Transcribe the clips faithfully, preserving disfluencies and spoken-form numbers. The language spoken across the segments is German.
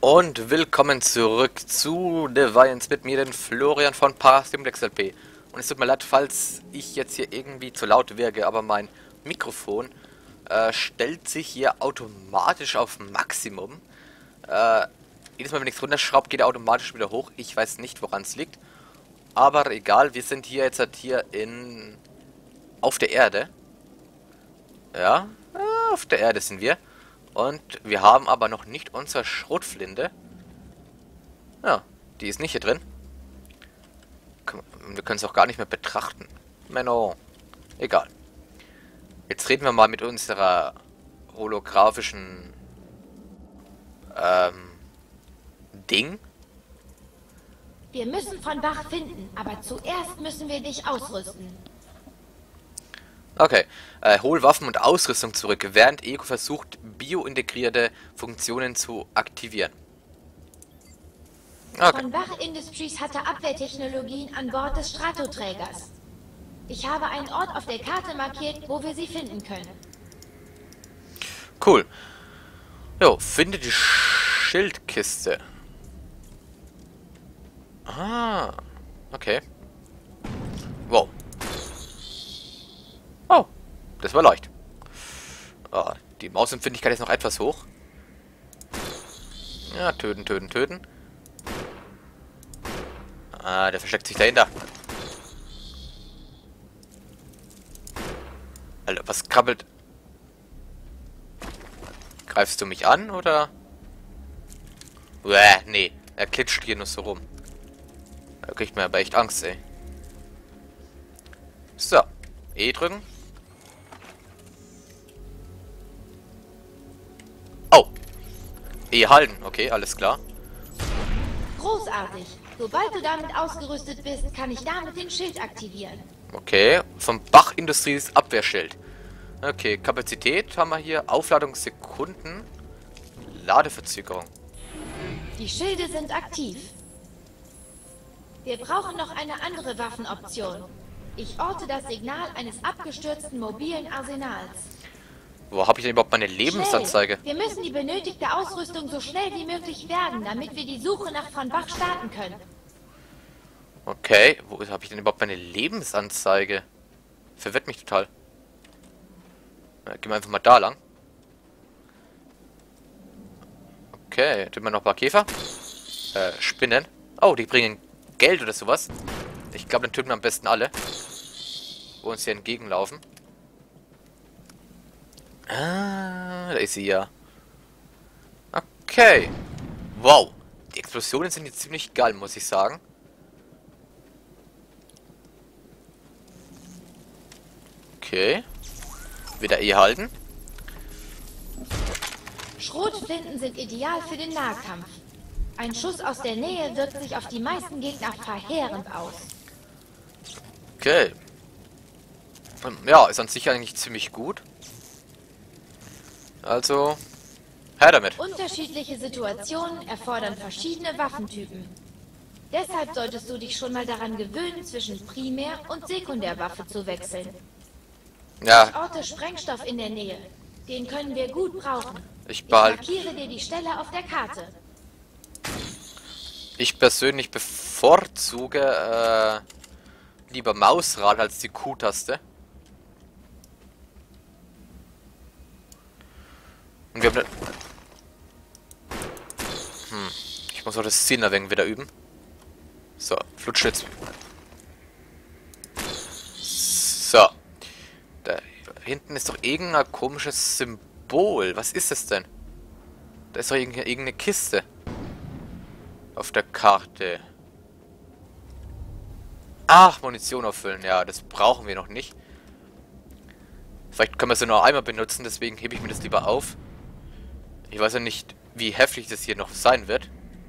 Und willkommen zurück zu Deviance mit mir, den Florian von Parasimplex L P. Und es tut mir leid, falls ich jetzt hier irgendwie zu laut wirke, aber mein Mikrofon äh, stellt sich hier automatisch auf Maximum. Äh, jedes Mal, wenn ich es runterschraube, geht er automatisch wieder hoch. Ich weiß nicht, woran es liegt. Aber egal, wir sind hier jetzt halt hier in... auf der Erde. Ja, äh, auf der Erde sind wir. Und wir haben aber noch nicht unsere Schrotflinte. Ja, die ist nicht hier drin. Wir können es auch gar nicht mehr betrachten. Menno. Egal. Jetzt reden wir mal mit unserer holographischen ähm, Ding. Wir müssen von Bach finden, aber zuerst müssen wir dich ausrüsten. Okay, äh, hol Waffen und Ausrüstung zurück, während Ego versucht, biointegrierte Funktionen zu aktivieren. Okay. Von Bach Industries hatte Abwehrtechnologien an Bord des Stratoträgers. Ich habe einen Ort auf der Karte markiert, wo wir sie finden können. Cool. Jo, finde die Schildkiste. Ah, okay. Wow. Oh, das war leicht. Oh, die Mausempfindlichkeit ist noch etwas hoch. Ja, töten, töten, töten. Ah, der versteckt sich dahinter. Alter, was krabbelt? Greifst du mich an, oder? Uäh, nee, er klitscht hier nur so rum. Da kriegt man aber echt Angst, ey. So, E drücken. Oh. E halten. Okay, alles klar. Großartig. Sobald du damit ausgerüstet bist, kann ich damit den Schild aktivieren. Okay, vom Bach Industries Abwehrschild. Okay, Kapazität haben wir hier. Aufladungssekunden. Ladeverzögerung. Die Schilde sind aktiv. Wir brauchen noch eine andere Waffenoption. Ich orte das Signal eines abgestürzten mobilen Arsenals. Wo habe ich denn überhaupt meine Lebensanzeige? Schnell. Wir müssen die benötigte Ausrüstung so schnell wie möglich bergen, damit wir die Suche nach von Bach starten können. Okay, wo habe ich denn überhaupt meine Lebensanzeige? Verwirrt mich total. Na, gehen wir einfach mal da lang. Okay, tun wir noch ein paar Käfer. Äh, Spinnen. Oh, die bringen Geld oder sowas. Ich glaube, dann töten wir am besten alle, wo uns hier entgegenlaufen. Ah, da ist sie ja. Okay. Wow. Die Explosionen sind jetzt ziemlich geil, muss ich sagen. Okay. Wieder E halten. Schrotflinten sind ideal für den Nahkampf. Ein Schuss aus der Nähe wirkt sich auf die meisten Gegner verheerend aus. Okay. Ja, ist an sich eigentlich ziemlich gut. Also, her damit. Unterschiedliche Situationen erfordern verschiedene Waffentypen. Deshalb solltest du dich schon mal daran gewöhnen, zwischen Primär- und Sekundärwaffe zu wechseln. Ja. Ich orte Sprengstoff in der Nähe. Den können wir gut brauchen. Ich Ich behalte. markiere dir die Stelle auf der Karte. Ich persönlich bevorzuge äh, lieber Mausrad als die Q-Taste. Und wir haben ne Hm. Ich muss auch das Ziel ein wenig wieder üben. So, flutscht jetzt. So. Da hinten ist doch irgendein komisches Symbol. Was ist das denn? Da ist doch irgendeine, irgendeine Kiste. Auf der Karte. Ach, Munition auffüllen. Ja, das brauchen wir noch nicht. Vielleicht können wir es nur einmal benutzen, deswegen hebe ich mir das lieber auf. Ich weiß ja nicht, wie heftig das hier noch sein wird.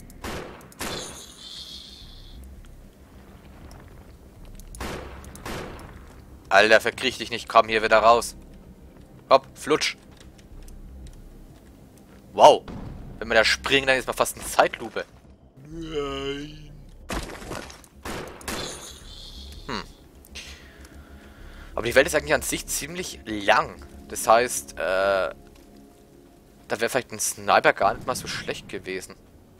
Alter, verkriech dich nicht, komm hier wieder raus. Hopp, flutsch. Wow. Wenn wir da springen, dann ist man fast eine Zeitlupe. Nein. Hm. Aber die Welt ist eigentlich an sich ziemlich lang. Das heißt, äh, da wäre vielleicht ein Sniper gar nicht mal so schlecht gewesen.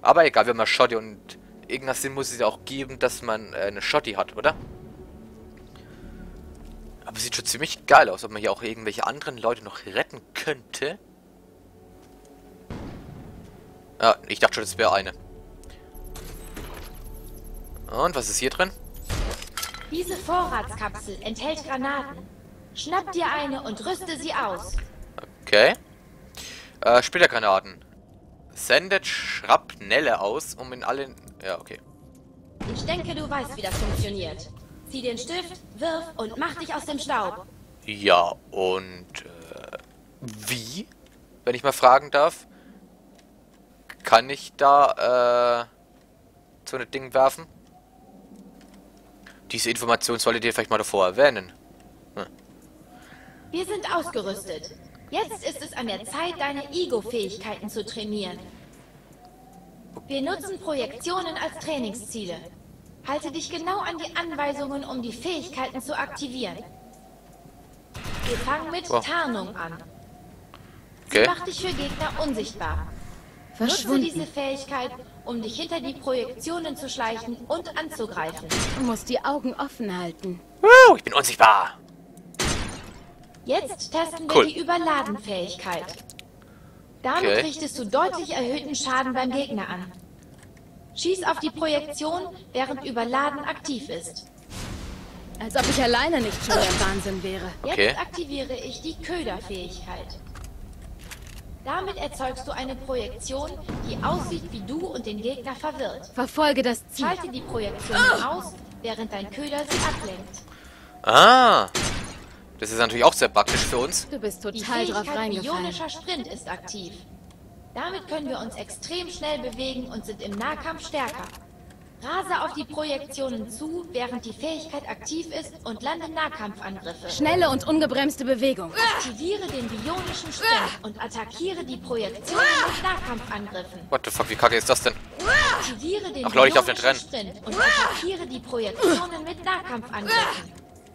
Aber egal, wir haben ja Shotty und irgendeinen Sinn muss es ja auch geben, dass man äh, eine Shotty hat, oder? Aber sieht schon ziemlich geil aus, ob man hier auch irgendwelche anderen Leute noch retten könnte. Ja, ich dachte schon, das wäre eine. Und was ist hier drin? Diese Vorratskapsel enthält Granaten. Schnapp dir eine und rüste sie aus. Okay. Äh, Splittergranaten. Sendet Schrapnelle aus, um in allen... Ja, okay. Ich denke, du weißt, wie das funktioniert. Zieh den Stift, wirf und mach dich aus dem Staub. Ja, und... Äh, wie? Wenn ich mal fragen darf. Kann ich da, äh... so ein Ding werfen? Diese Information solltet ihr vielleicht mal davor erwähnen. Hm. Wir sind ausgerüstet. Jetzt ist es an der Zeit, deine Ego-Fähigkeiten zu trainieren. Wir nutzen Projektionen als Trainingsziele. Halte dich genau an die Anweisungen, um die Fähigkeiten zu aktivieren. Wir fangen mit Oh. Tarnung an. Sie Okay. macht dich für Gegner unsichtbar. Nutze diese Fähigkeit, um dich hinter die Projektionen zu schleichen und anzugreifen. Du musst die Augen offen halten. Uh, ich bin unsichtbar. Jetzt testen wir Cool. die Überladenfähigkeit. Damit Okay. richtest du deutlich erhöhten Schaden beim Gegner an. Schieß auf die Projektion, während Überladen aktiv ist. Als ob ich alleine nicht schon der Wahnsinn wäre. Jetzt Okay. aktiviere ich die Köderfähigkeit. Damit erzeugst du eine Projektion, die aussieht wie du und den Gegner verwirrt. Verfolge das Ziel. Schalte die Projektion aus, während dein Köder sie ablenkt. Ah. Das ist natürlich auch sehr praktisch für uns. Du bist Die total drauf Fähigkeit reingefallen. bionischer Sprint ist aktiv. Damit können wir uns extrem schnell bewegen und sind im Nahkampf stärker. Rase auf die Projektionen zu, während die Fähigkeit aktiv ist und lande Nahkampfangriffe. Schnelle und ungebremste Bewegung. Aktiviere den bionischen Sprint und attackiere die Projektionen mit Nahkampfangriffen. What the fuck, wie kacke ist das denn? Aktiviere den Ach Leute, ich darf nicht bionischen Sprint und attackiere die Projektionen mit Nahkampfangriffen.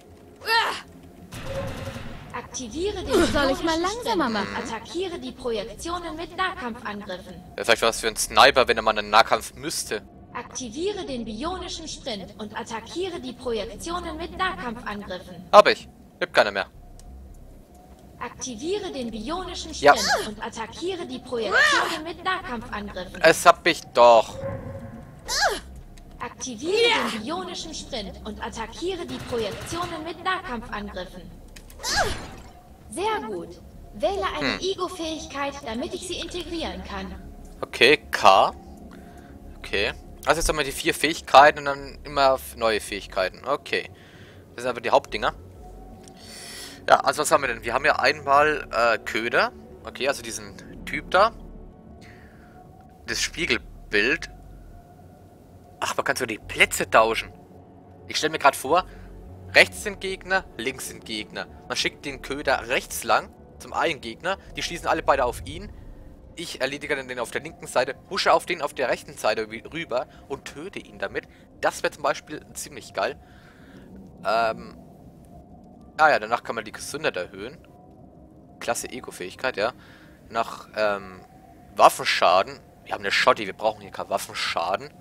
Aktiviere den Soll ich mal bionischen langsamer Sprint machen? und attackiere die Projektionen mit Nahkampfangriffen. Ja, vielleicht was für ein Sniper, wenn er mal einen Nahkampf müsste. Aktiviere den bionischen Sprint und attackiere die Projektionen mit Nahkampfangriffen. Hab ich. Gibt keiner mehr. Aktiviere den bionischen Ja. Sprint und attackiere die Projektionen mit Nahkampfangriffen. Es hab ich doch. Aktiviere den bionischen Sprint und attackiere die Projektionen mit Nahkampfangriffen. Sehr gut. Wähle eine Hm. Ego-Fähigkeit, damit ich sie integrieren kann. Okay, K. Okay. Also jetzt haben wir die vier Fähigkeiten und dann immer neue Fähigkeiten. Okay. Das sind aber die Hauptdinger. Ja, also was haben wir denn? Wir haben ja einmal äh, Köder. Okay, also diesen Typ da. Das Spiegelbild. Ach, man kann so die Plätze tauschen. Ich stelle mir gerade vor, rechts sind Gegner, links sind Gegner. Man schickt den Köder rechts lang zum einen Gegner. Die schießen alle beide auf ihn. Ich erledige dann den auf der linken Seite, husche auf den auf der rechten Seite rüber und töte ihn damit. Das wäre zum Beispiel ziemlich geil. Ähm. Ah ja, danach kann man die Gesundheit erhöhen. Klasse Ego-Fähigkeit, ja. Nach ähm, Waffenschaden. Wir haben eine Shotty, wir brauchen hier keinen Waffenschaden.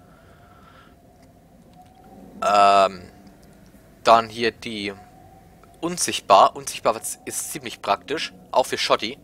Ähm. Dann hier die Unsichtbar. Unsichtbar ist ziemlich praktisch. Auch für Shotty.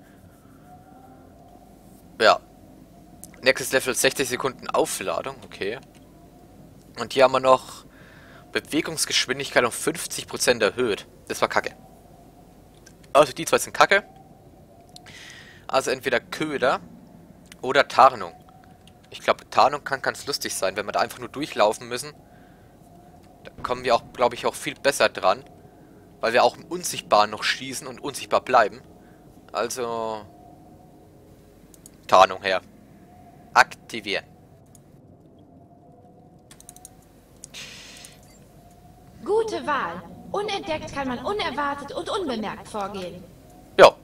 Ja. Nächstes Level sechzig Sekunden Aufladung. Okay. Und hier haben wir noch Bewegungsgeschwindigkeit um fünfzig Prozent erhöht. Das war kacke. Also die zwei sind kacke. Also entweder Köder oder Tarnung. Ich glaube, Tarnung kann ganz lustig sein, wenn wir da einfach nur durchlaufen müssen. Da kommen wir auch, glaube ich, auch viel besser dran. Weil wir auch im Unsichtbaren noch schießen und unsichtbar bleiben. Also... Tarnung her. Aktivieren. Gute Wahl. Unentdeckt kann man unerwartet und unbemerkt vorgehen. Ja.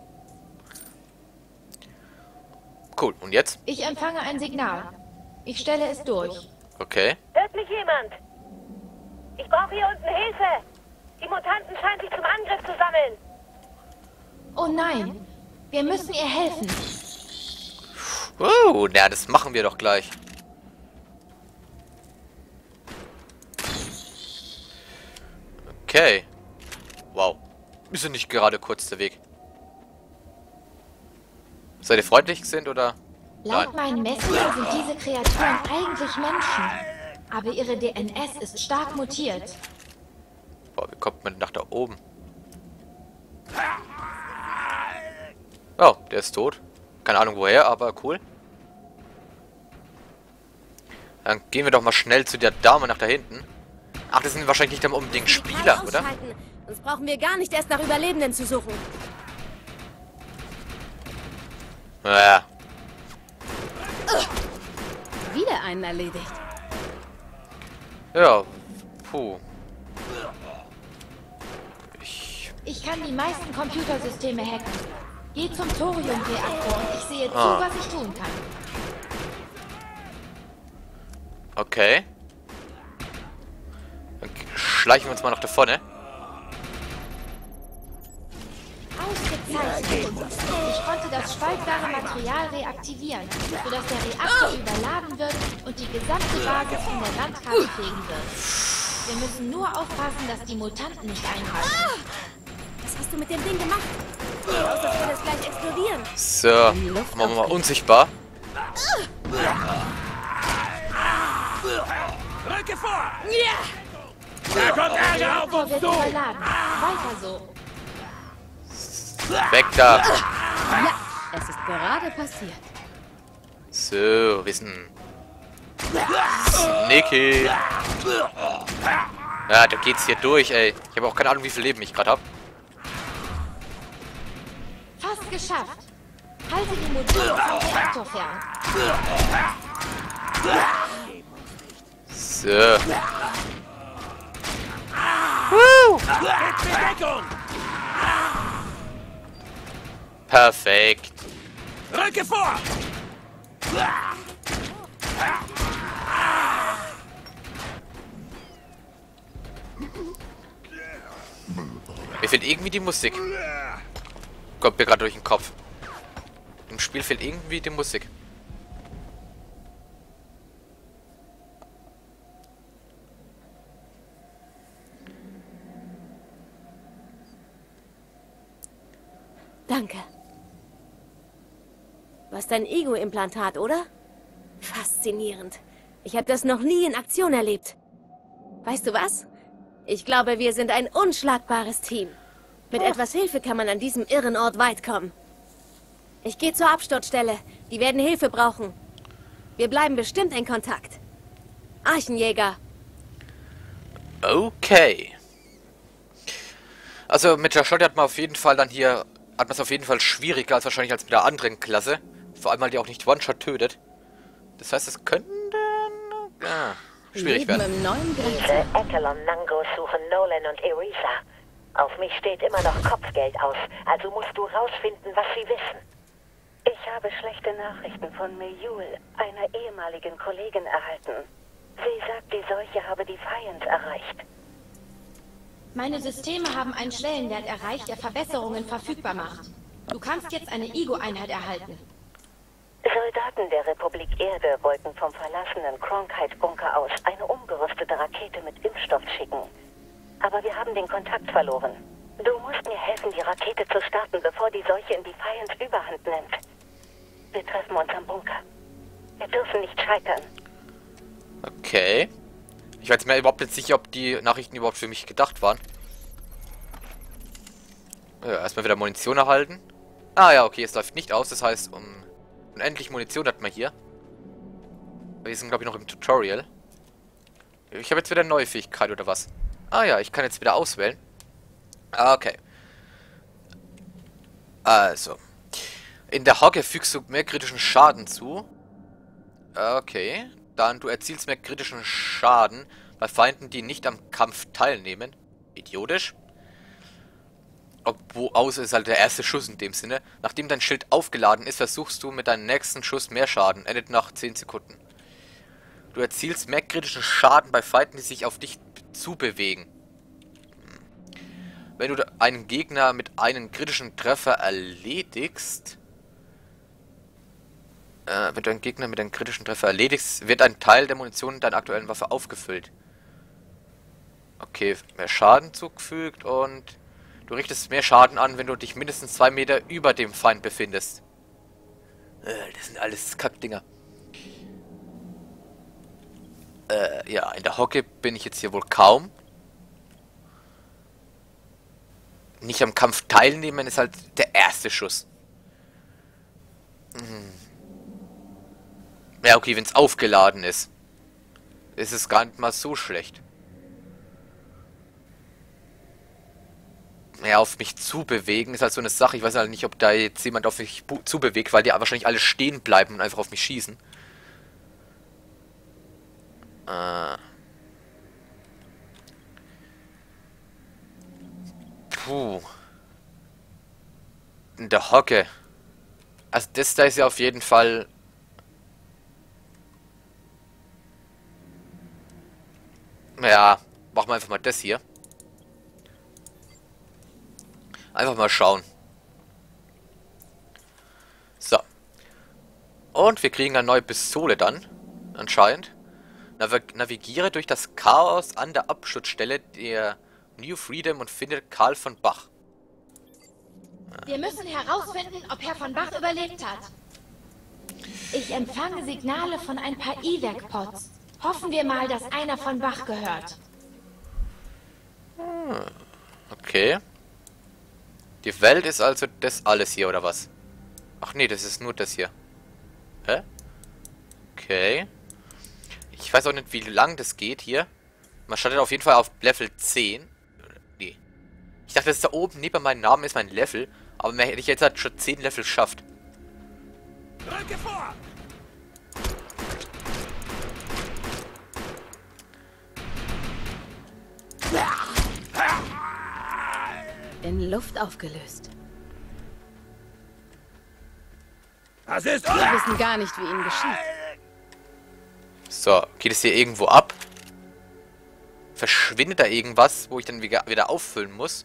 Cool. Und jetzt? Ich empfange ein Signal. Ich stelle es durch. Okay. Hört mich jemand? Ich brauche hier unten Hilfe. Die Mutanten scheinen sich zum Angriff zu sammeln. Oh nein. Wir müssen ihr helfen. Uh, na, das machen wir doch gleich. Okay. Wow. Ist ja nicht gerade kurz der Weg. Seid ihr freundlich sind oder? Laut Nein. meinen Messungen sind diese Kreaturen eigentlich Menschen. Aber ihre D N S ist stark mutiert. Boah, wie kommt man nach da oben? Oh, der ist tot. Keine Ahnung woher, aber cool. Dann gehen wir doch mal schnell zu der Dame nach da hinten. Ach, das sind wahrscheinlich nicht unbedingt Spieler, oder? Sonst brauchen wir gar nicht erst nach Überlebenden zu suchen. Ja. Wieder einen erledigt. Ja. Puh. Ich... Ich kann die meisten Computersysteme hacken. Geh zum Thoriumreaktor und ich sehe zu, Ah. was ich tun kann. Okay. Dann schleichen wir uns mal nach da vorne. Ausgezeichnet. Ich konnte das spaltbare Material reaktivieren, sodass der Reaktor überladen wird und die gesamte Basis von der Landkarte fegen wird. Wir müssen nur aufpassen, dass die Mutanten nicht eingreifen. Was hast du mit dem Ding gemacht? Sieht aus, als würde es gleich explodieren. So. Machen wir mal unsichtbar. Rücke vor! Ja! Da kommt Der Ärger auf Reaktor uns wird zu! überladen. Weiter so. Weg da. Ja, es ist gerade passiert. So, wissen. Sneaky. Ja, da geht's hier durch, ey. Ich habe auch keine Ahnung, wie viel Leben ich gerade habe. Fast geschafft. Halte die Module vom Reaktor fern. So. Bedeckung! Perfekt. Rücke vor! Mir fehlt irgendwie die Musik. Kommt mir gerade durch den Kopf. Im Spiel fehlt irgendwie die Musik. Danke. Du hast ein Ego-Implantat, oder? Faszinierend. Ich habe das noch nie in Aktion erlebt. Weißt du was? Ich glaube, wir sind ein unschlagbares Team. Mit etwas Hilfe kann man an diesem irren Ort weit kommen. Ich gehe zur Absturzstelle. Die werden Hilfe brauchen. Wir bleiben bestimmt in Kontakt. Archenjäger. Okay. Also mit der Schotte hat man auf jeden Fall dann hier, hat man es auf jeden Fall schwieriger als wahrscheinlich als mit der anderen Klasse. Vor allem, weil die auch nicht One-Shot tötet. Das heißt, es könnte ja, schwierig Leben werden. im neuen Diese Grenze. Echelon Nangos suchen Nolan und Erisa. Auf mich steht immer noch Kopfgeld aus, also musst du rausfinden, was sie wissen. Ich habe schlechte Nachrichten von Meyul, einer ehemaligen Kollegin, erhalten. Sie sagt, die Seuche habe die Fiends erreicht. Meine Systeme haben einen Schwellenwert erreicht, der Verbesserungen verfügbar macht. Du kannst jetzt eine Ego-Einheit erhalten. Soldaten der Republik Erde wollten vom verlassenen Cronkite-Bunker aus eine umgerüstete Rakete mit Impfstoff schicken. Aber wir haben den Kontakt verloren. Du musst mir helfen, die Rakete zu starten, bevor die Seuche in die Fiends Überhand nimmt. Wir treffen uns am Bunker. Wir dürfen nicht scheitern. Okay. Ich weiß mir überhaupt nicht sicher, ob die Nachrichten überhaupt für mich gedacht waren. Ja, erstmal wieder Munition erhalten. Ah ja, okay, es läuft nicht aus. Das heißt, um unendlich Munition hat man hier. Wir sind, glaube ich, noch im Tutorial. Ich habe jetzt wieder eine neue Fähigkeit, oder was? Ah ja, ich kann jetzt wieder auswählen. Ah, okay. Also. In der Hocke fügst du mehr kritischen Schaden zu. Okay. Dann du erzielst mehr kritischen Schaden bei Feinden, die nicht am Kampf teilnehmen. Idiotisch. Obwohl, außer ist halt der erste Schuss in dem Sinne. Nachdem dein Schild aufgeladen ist, versuchst du mit deinem nächsten Schuss mehr Schaden. Endet nach zehn Sekunden. Du erzielst mehr kritischen Schaden bei Feinden, die sich auf dich zubewegen. Wenn du einen Gegner mit einem kritischen Treffer erledigst... Äh, wenn du einen Gegner mit einem kritischen Treffer erledigst, wird ein Teil der Munition deiner aktuellen Waffe aufgefüllt. Okay, mehr Schaden zugefügt und du richtest mehr Schaden an, wenn du dich mindestens zwei Meter über dem Feind befindest. Äh, das sind alles Kackdinger. Äh, ja, in der Hocke bin ich jetzt hier wohl kaum. Nicht am Kampf teilnehmen ist halt der erste Schuss. Hm. Ja, okay, wenn es aufgeladen ist, ist es gar nicht mal so schlecht. Ja, auf mich zubewegen ist halt so eine Sache. Ich weiß halt nicht, ob da jetzt jemand auf mich zubewegt, weil die wahrscheinlich alle stehen bleiben und einfach auf mich schießen. Äh. Puh. In der Hocke. Also das da ist ja auf jeden Fall... Ja, machen wir einfach mal das hier. Einfach mal schauen. So. Und wir kriegen eine neue Pistole dann. Anscheinend. Navig navigiere durch das Chaos an der Abschutzstelle der New Freedom und finde Karl von Bach. Wir müssen herausfinden, ob Herr von Bach überlebt hat. Ich empfange Signale von ein paar E V A C-Pods. Hoffen wir mal, dass einer von Bach gehört. Hm. Okay. Die Welt ist also das alles hier, oder was? Ach nee, das ist nur das hier. Hä? Okay. Ich weiß auch nicht, wie lang das geht hier. Man startet auf jeden Fall auf Level zehn. Nee. Ich dachte, das ist da oben neben meinem Namen ist mein Level. Aber mehr hätte ich jetzt halt schon zehn Level geschafft. Rücke vor! In Luft aufgelöst. Das ist... Wir wissen gar nicht, wie ihnen geschieht. So, geht es hier irgendwo ab? Verschwindet da irgendwas, wo ich dann wieder, wieder auffüllen muss?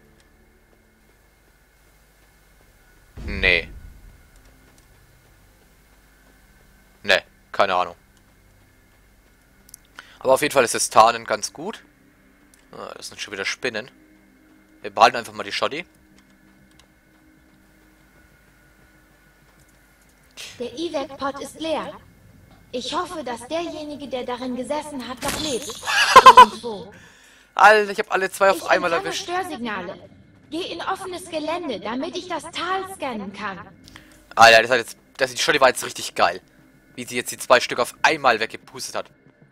Nee. Nee, keine Ahnung. Aber auf jeden Fall ist das Tarnen ganz gut. Ah, das sind schon wieder Spinnen. Wir behalten einfach mal die Shoddy. Der E V A C-Pod ist leer. Ich hoffe, dass derjenige, der darin gesessen hat, noch lebt. Irgendwo. Alter, ich habe alle zwei auf Ich einmal empfange erwischt. Störsignale. Geh in offenes Gelände, damit ich das Tal scannen kann. Alter, das hat jetzt, das, die Shoddy war jetzt richtig geil. Wie sie jetzt die zwei Stück auf einmal weggepustet hat.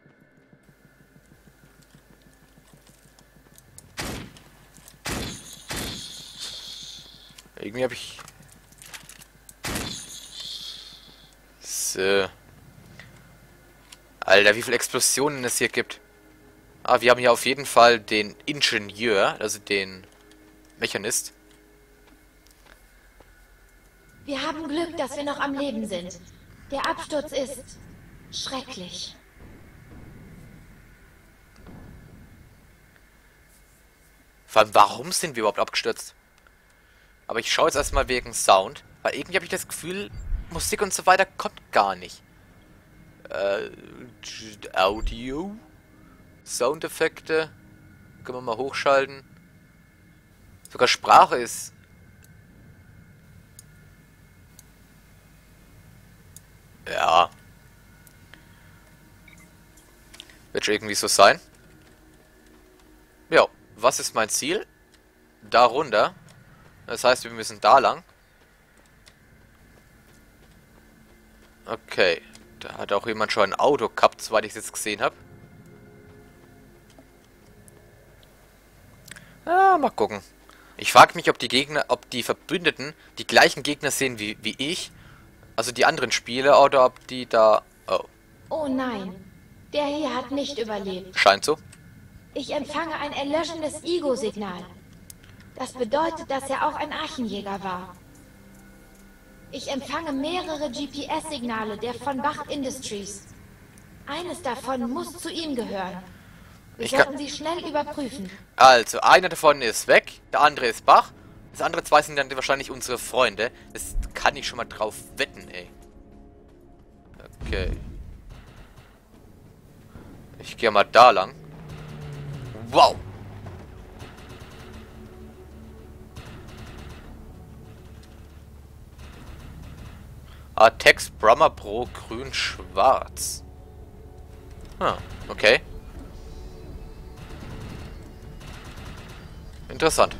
Irgendwie habe ich... So. Alter, wie viele Explosionen es hier gibt. Ah, wir haben hier auf jeden Fall den Ingenieur, also den Mechanist. Wir haben Glück, dass wir noch am Leben sind. Der Absturz ist schrecklich. Vor allem, warum sind wir überhaupt abgestürzt? Aber ich schaue jetzt erstmal wegen Sound, weil irgendwie habe ich das Gefühl, Musik und so weiter kommt gar nicht. Äh, Audio, Soundeffekte, können wir mal hochschalten. Sogar Sprache ist... Ja. Wird schon irgendwie so sein. Ja, was ist mein Ziel? Da runter. Das heißt, wir müssen da lang. Okay. Da hat auch jemand schon ein Auto gehabt, soweit ich es jetzt gesehen habe. Ah, mal gucken. Ich frage mich, ob die Gegner, ob die Verbündeten die gleichen Gegner sehen wie, wie ich. Also die anderen Spieler, oder ob die da... Oh, Oh nein, der hier hat nicht überlebt. scheint so. Ich empfange ein erlöschendes Ego-Signal. Das bedeutet, dass er auch ein Archenjäger war. Ich empfange mehrere G P S-Signale der von Bach Industries. Eines davon muss zu ihm gehören. Wir Ich kann- sollten sie schnell überprüfen. Also, einer davon ist weg, der andere ist Bach. Das andere zwei sind dann wahrscheinlich unsere Freunde. Das kann ich schon mal drauf wetten, ey. Okay. Ich gehe mal da lang. Wow. Ah, Text Brahma Pro grün-schwarz. Ah, okay. Interessant.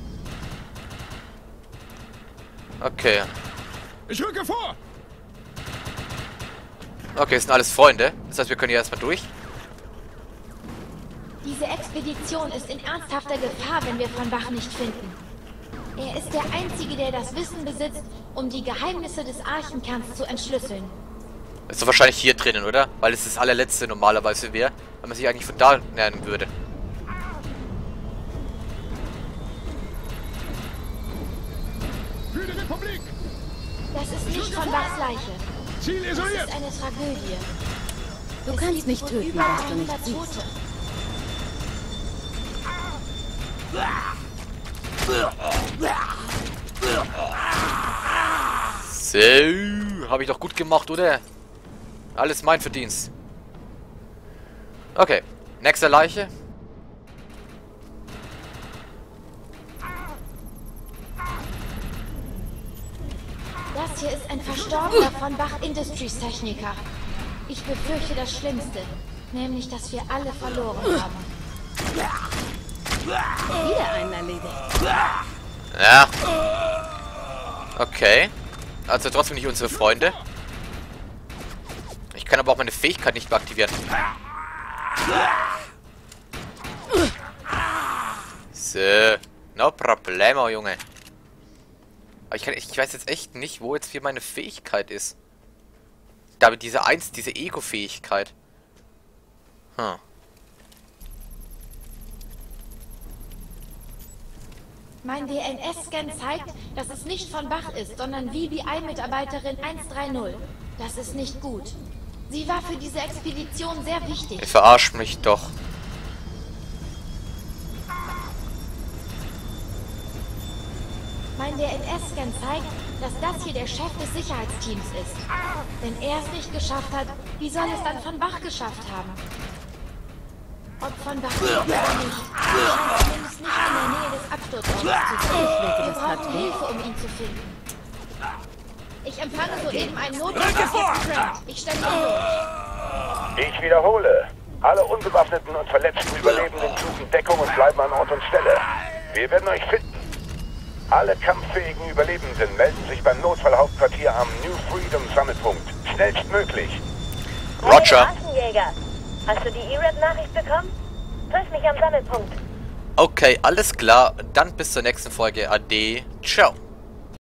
Okay. Ich rücke vor! Okay, es sind alles Freunde. Das heißt, wir können hier erstmal durch. Diese Expedition ist in ernsthafter Gefahr, wenn wir Von Bach nicht finden. Er ist der Einzige, der das Wissen besitzt, um die Geheimnisse des Archenkerns zu entschlüsseln. Ist doch wahrscheinlich hier drinnen, oder? Weil es das allerletzte normalerweise wäre, wenn man sich eigentlich von da nähern würde. Für die Republik! Das ist nicht Von Bachs Leiche. Ziel Das isoliert! ist eine Tragödie. Du Es kannst gibt nicht wohl töten, über was du nicht hundert siehst. Tote. So, habe ich doch gut gemacht, oder? Alles mein Verdienst. Okay, nächste Leiche. Das hier ist ein verstorbener Von Bach Industries Techniker. Ich befürchte das Schlimmste, nämlich, dass wir alle verloren haben. Wieder einen erledigt. Ja. Okay. Also trotzdem nicht unsere Freunde. Ich kann aber auch meine Fähigkeit nicht mehr aktivieren. So. No problemo, Junge. Aber ich, kann, ich weiß jetzt echt nicht, wo jetzt hier meine Fähigkeit ist. Da mit diese eins, diese Ego-Fähigkeit. Hm. Mein D N S-Scan zeigt, dass es nicht Von Bach ist, sondern V B I-Mitarbeiterin eins drei null. Das ist nicht gut. Sie war für diese Expedition sehr wichtig. Ihr verarscht mich doch. Mein D N S-Scan zeigt, dass das hier der Chef des Sicherheitsteams ist. Wenn er es nicht geschafft hat, wie soll es dann Von Bach geschafft haben? Ob Von Bach lebt oder nicht, er scheint zumindest nicht in der Nähe des Absturzortes zu sein. Wir brauchen Hilfe, um ihn zu finden. Ich empfange soeben einen Notruf aus Trent. Ich stelle ihn durch. Ich wiederhole. Alle unbewaffneten und verletzten Überlebenden suchen Deckung und bleiben an Ort und Stelle. Wir werden euch finden. Alle kampffähigen Überlebenden melden sich beim Notfallhauptquartier am New Freedom Sammelpunkt. Schnellstmöglich. Roger. Hey, Aschenjäger. Hast du die E R A P-Nachricht bekommen? Triff mich am Sammelpunkt. Okay, alles klar. Dann bis zur nächsten Folge. Ade. Ciao.